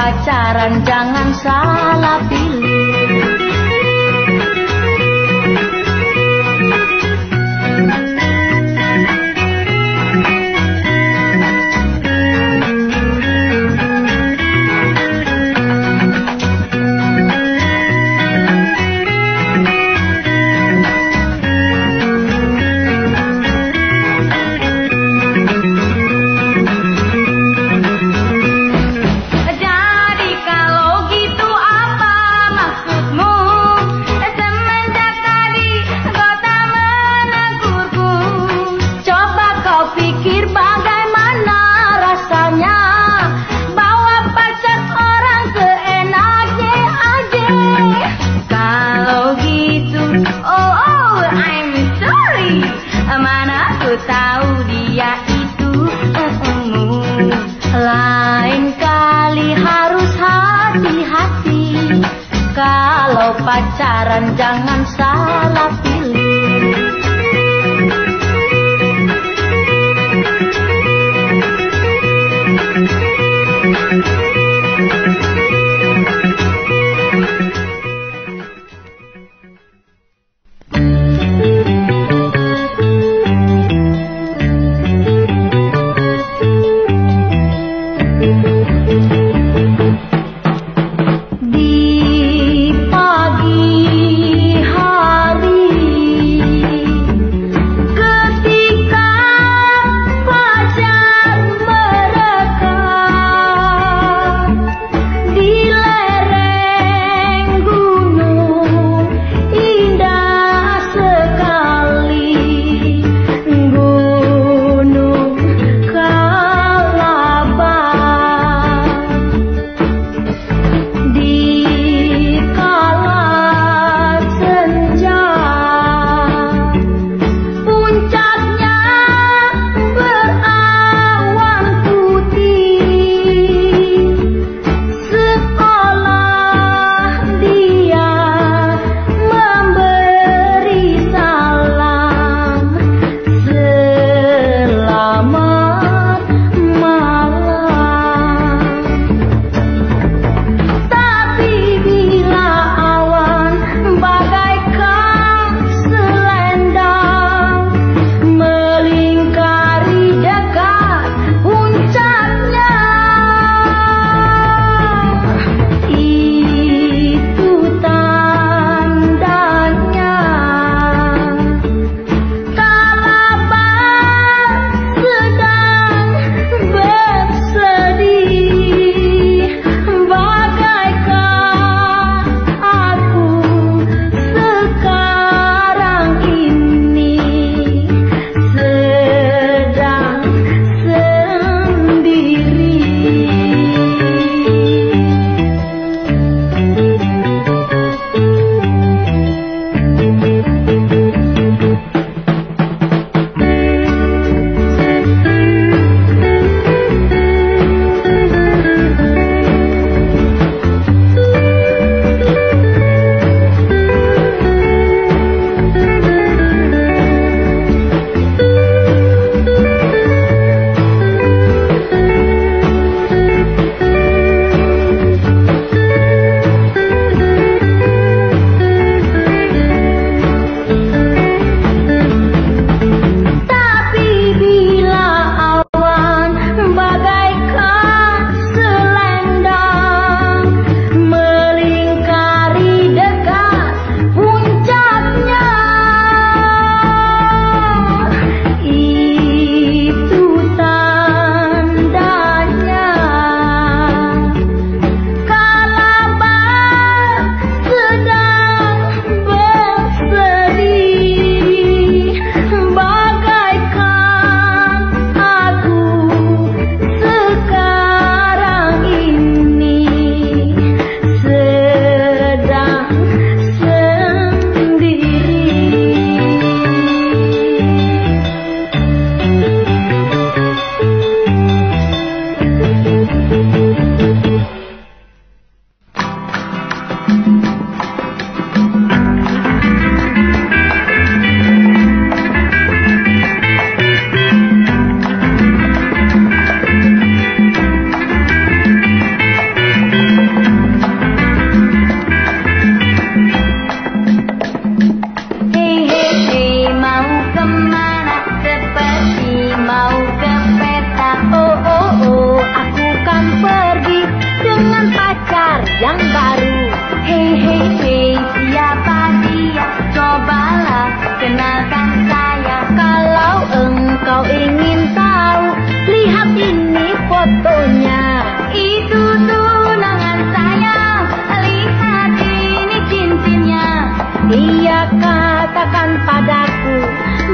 pacaran jangan salah pilih. Jadi kalau gitu apa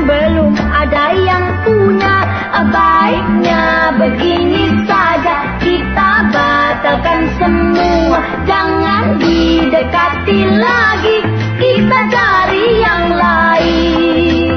belum ada yang punya. Baiknya begini saja, kita batalkan semua. Jangan didekati lagi, kita cari yang lain.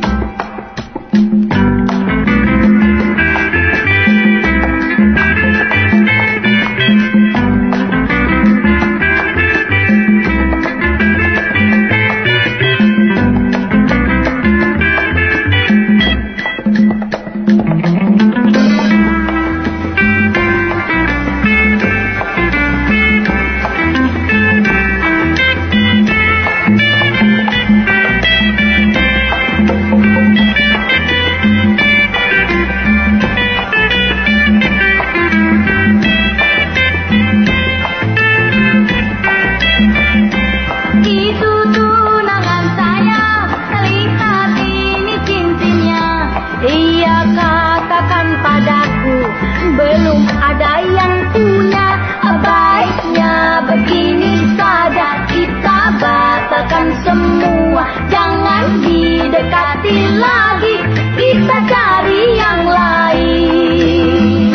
Belum ada yang punya. Baiknya begini saja, kita batalkan semua. Jangan didekati lagi, kita cari yang lain.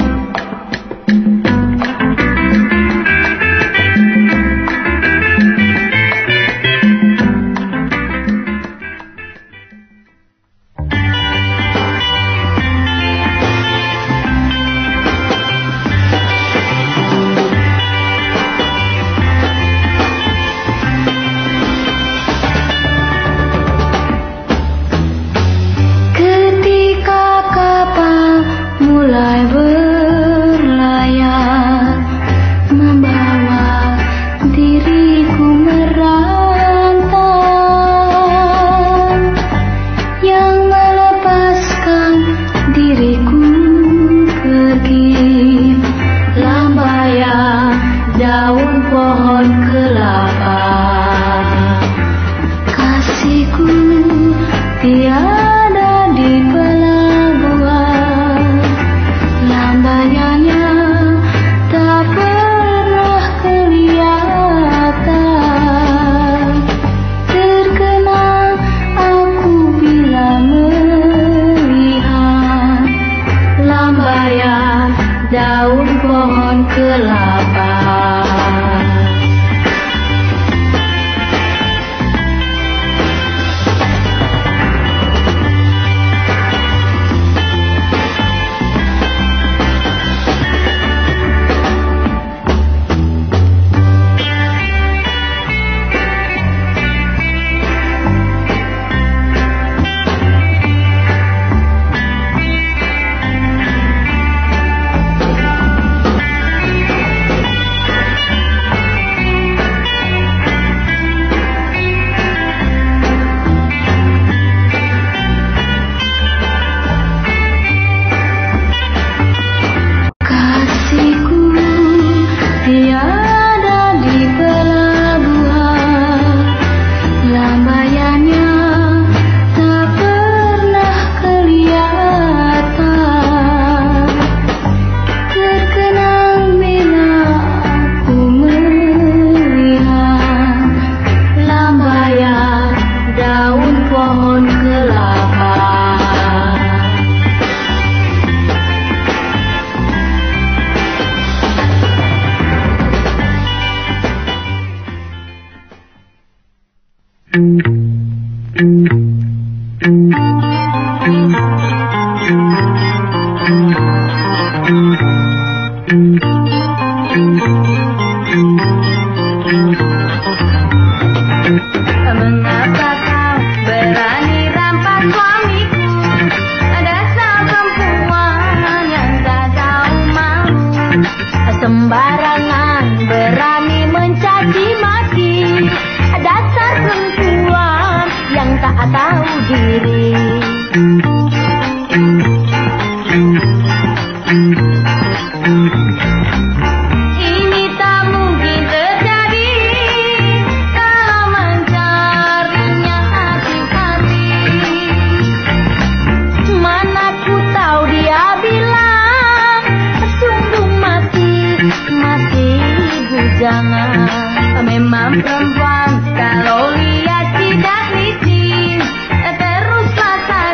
Memang perempuan kalau lihat tidak licin terus rasa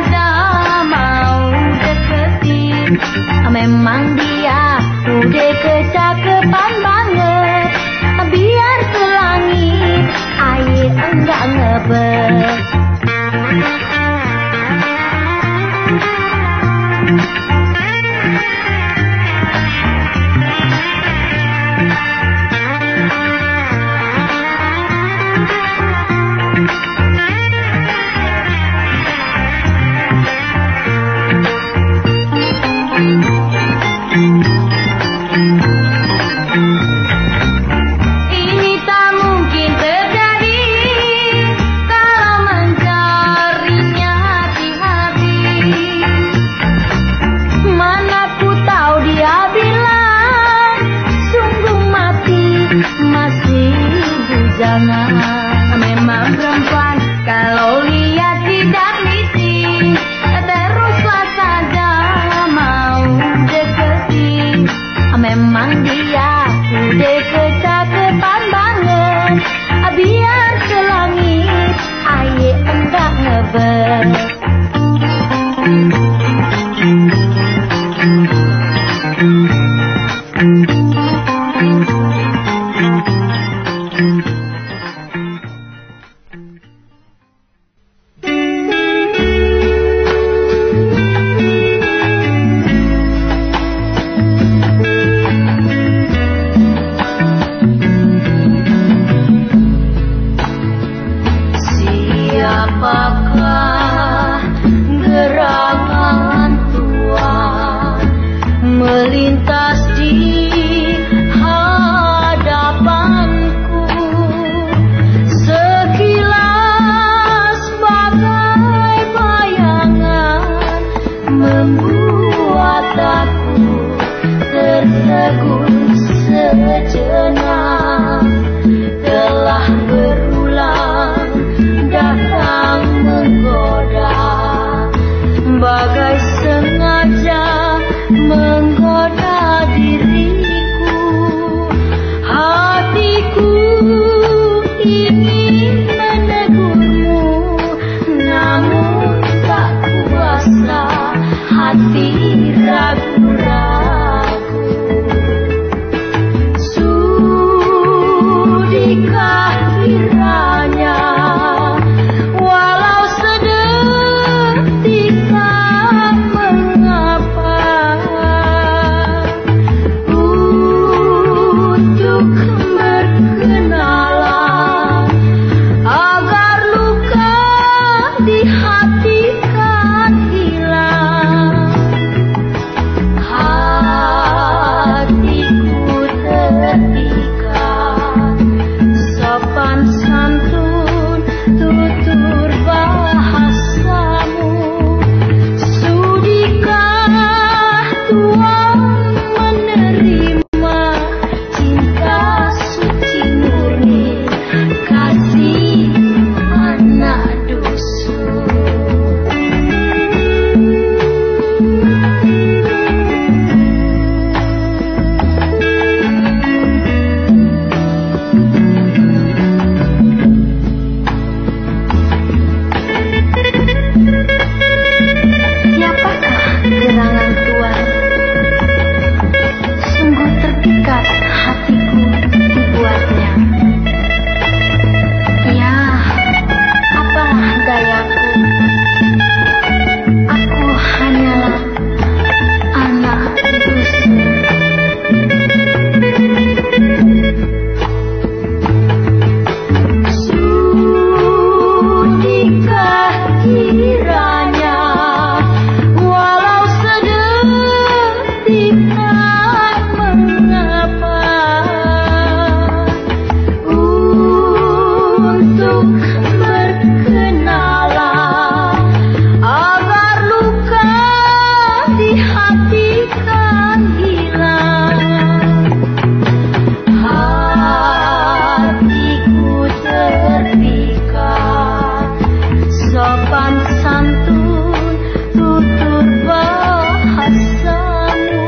santun tutur bahasamu.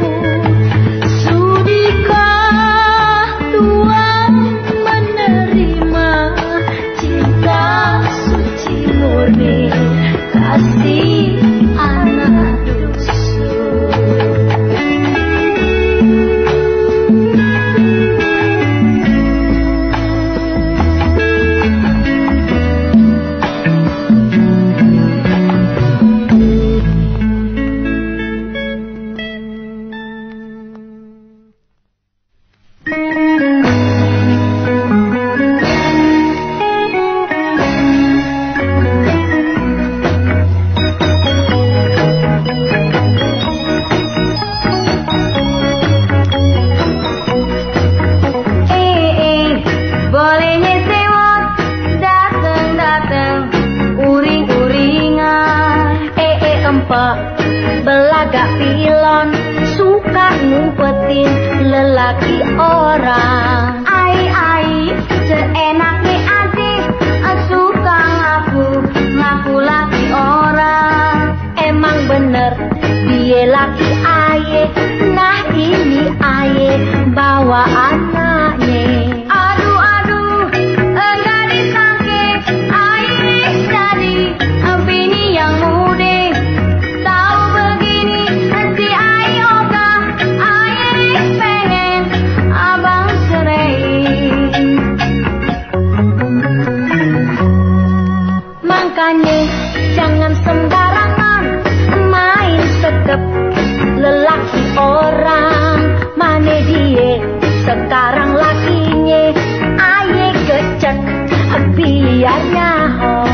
Sudikah Tuhan menerima cinta suci murni kasih anak dusun? Belagak pilon suka ngumpetin lelaki orang. Ai seenaknya adik suka ngaku laki orang. Emang bener dia laki aye, nah ini aye bawa anaknya. Aduh enggak disangke aye jadi bini yang muda. Jangan sembarangan main sekep lelaki orang. Mana dia sekarang lakinya aye gecek biar nyaho.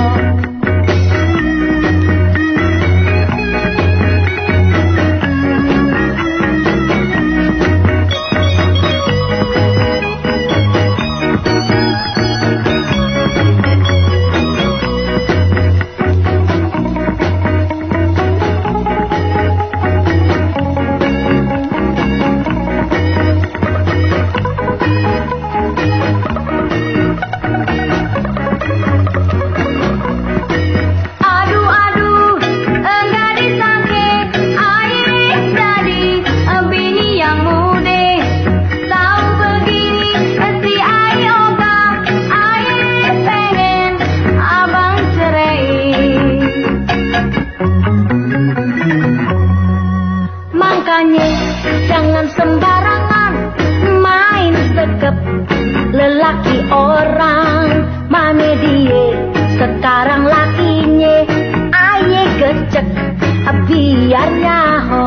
Jangan sembarangan main sekep lelaki orang. Mana dia sekarang lakinya aye gecek biar nyaho.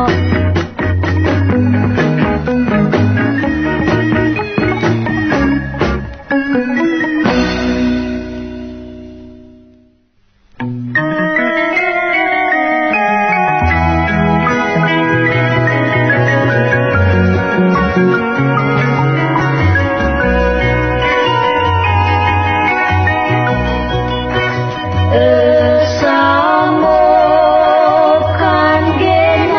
Samokan gen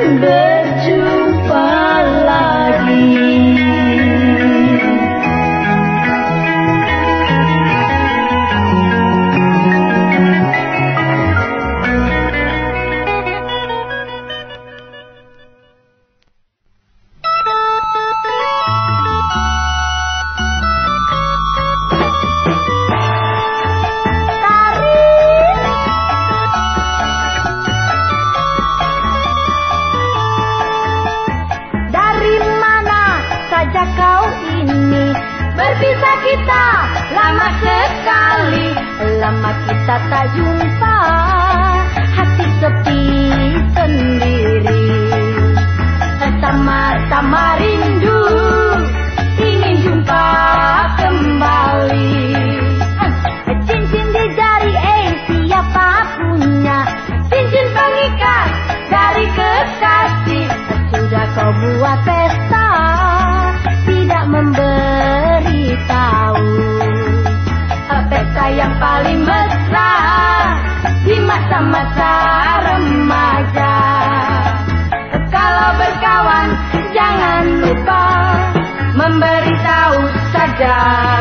berjumpa lagi. Berpisah kita lama sekali, lama kita tak jumpa, hati sepi sendiri. Sama-sama rindu, ingin jumpa kembali. Cincin di jari, siapa punya? Cincin pengikat dari kekasih. Sudah kau buat pesta, tidak memberitahu. Pesta yang paling mesra di masa-masa remaja. Kalau berkawan jangan lupa memberitahu saja.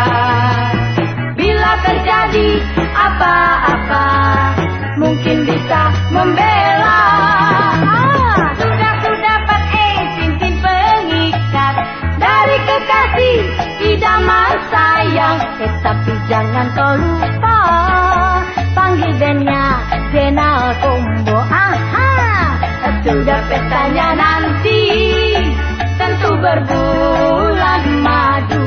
Bila terjadi apa-apa mungkin bisa membela. Sudah ku dapat cincin pengikat dari kekasih idaman sayang. Tapi jangan kau lupa panggil bandnya Jenal Combo. Sudah pestanya nanti tentu berbulan madu.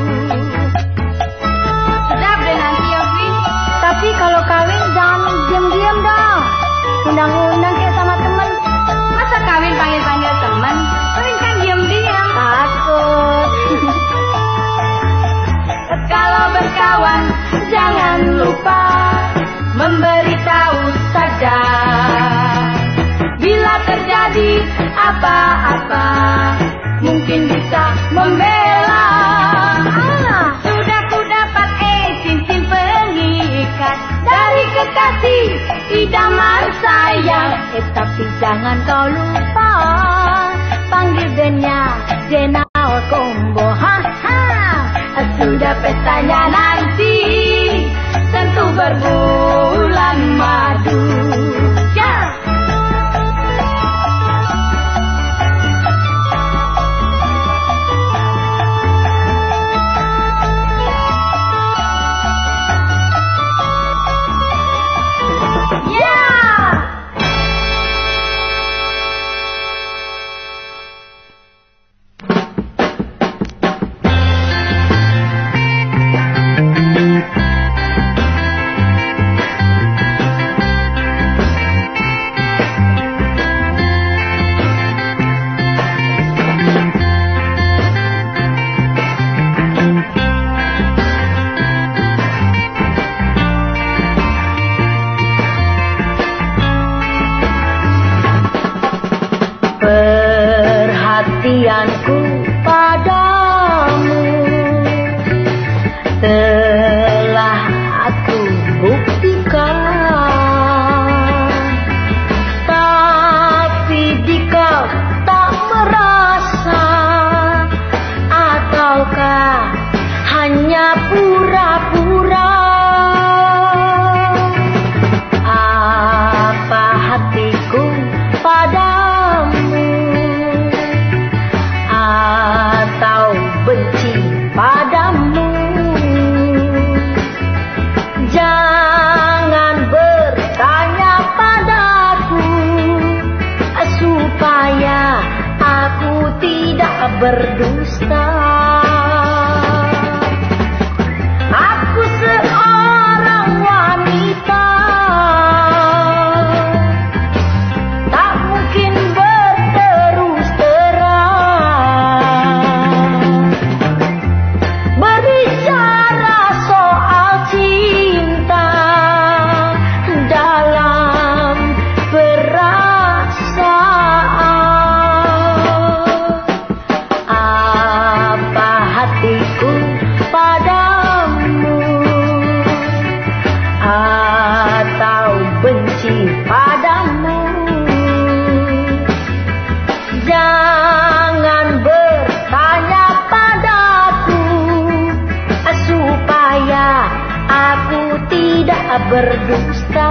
Sedap deh nanti ya Vin. Tapi kalau kawin jangan diam-diam dong. Undang-undang kayak sama temen. Masa kawin panggil-panggil temen? Kawin kan diam-diam. Takut. Kalau berkawan jangan lupa memberitahu saja. Bila terjadi apa-apa mungkin bisa membela. Sudah ku dapat cincin pengikat dari kekasih idaman sayang. Tapi jangan kau lupa panggil bandnya Jenal Combo. Sudah pestanya nanti tentu berbulan madu. Ya. Perhatianku padamu telah aku buktikan, tapi jika tak merasa ataukah hanya pura-pura, apa hatiku padamu atau benci padamu. Jangan bertanya padaku supaya aku tidak berdusta. Aku seorang wanita, tak mungkin berterus terang berbicara soal cinta dalam perasaan. berdusta.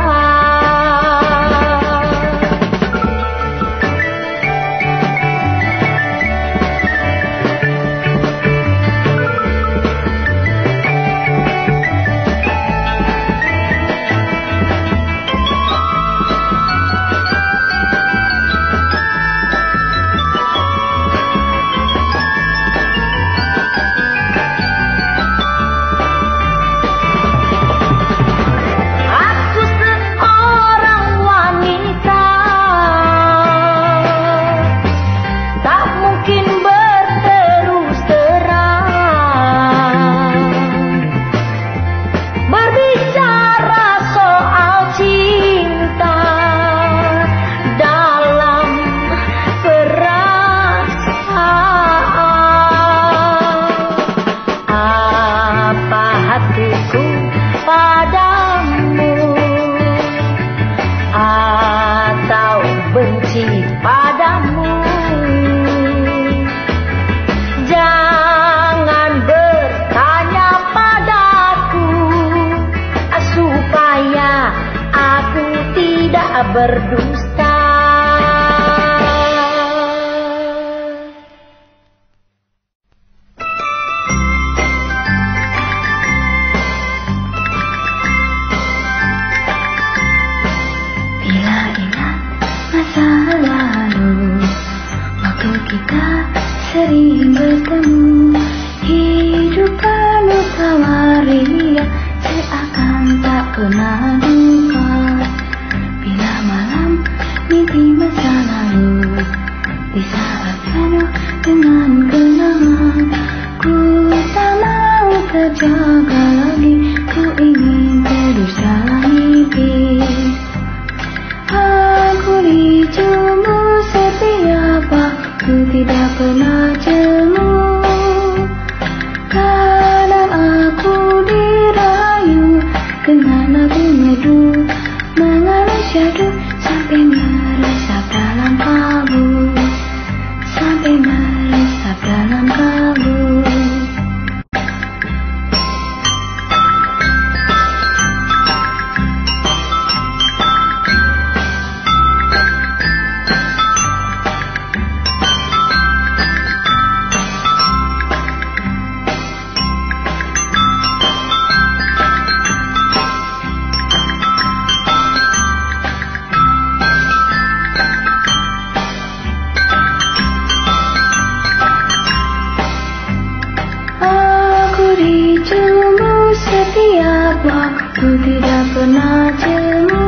Berdusta. Bila ingat masa lalu, waktu kita sering bertemu, hidup penuh tawa ria, seakan tak pernah duka. Bila malam mimpi masa lalu, di saat penuh dengan kenangan, ku tak mau terjaga lagi, ku ingin terus dalam mimpi. Aku dicemu setiap waktu, tidak pernah jemu. Kadang aku dirayu dengan lagu merdu, mengalun syadu sampai meresap dalam kalbu, sampai meresap dalam kalbu. Setiap waktu tidak pernah jemu.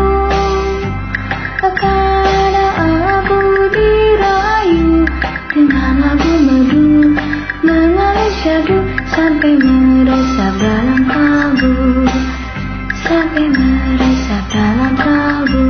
Kadang aku dirayu dengan lagu merdu, mengalun syadu sampai meresap dalam kalbu, sampai meresap dalam kalbu.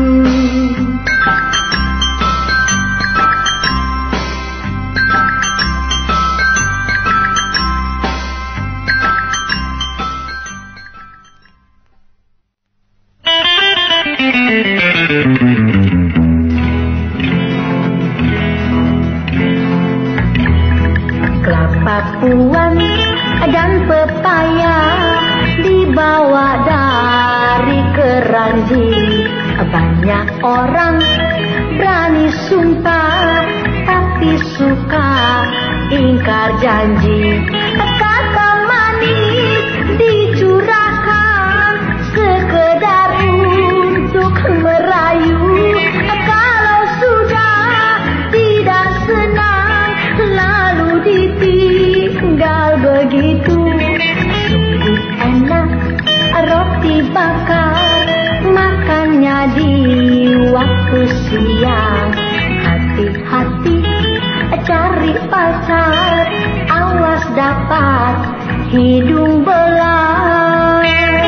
Kelapa puan dan pepaya dibawa dari keranji. Banyak orang berani sumpah, tapi suka ingkar janji. Kata manis dicurahkan sekedar untuk merayu. Kalau sudah tidak senang, lalu ditinggal begitu. Sungguh enak roti bakar, makannya di waktu siang. Hati-hati cari pacar, awas dapat hidung belang.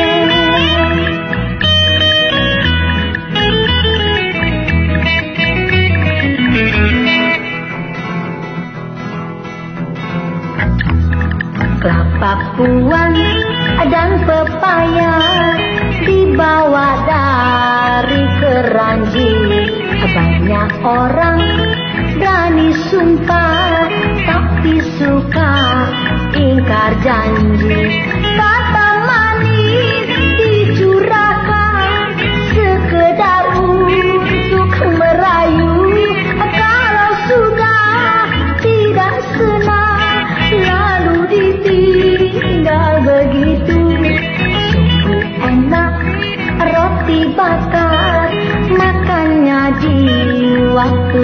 Kelapa puan dan pepaya dibawa dari keranji. Banyak orang berani sumpah, tapi suka ingkar janji. Kata manis dicurahkan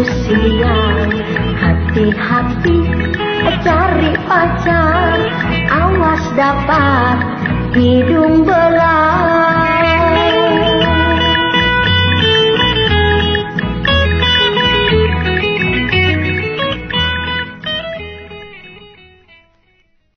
usia. Hati-hati cari pacar, awas dapat hidung belang.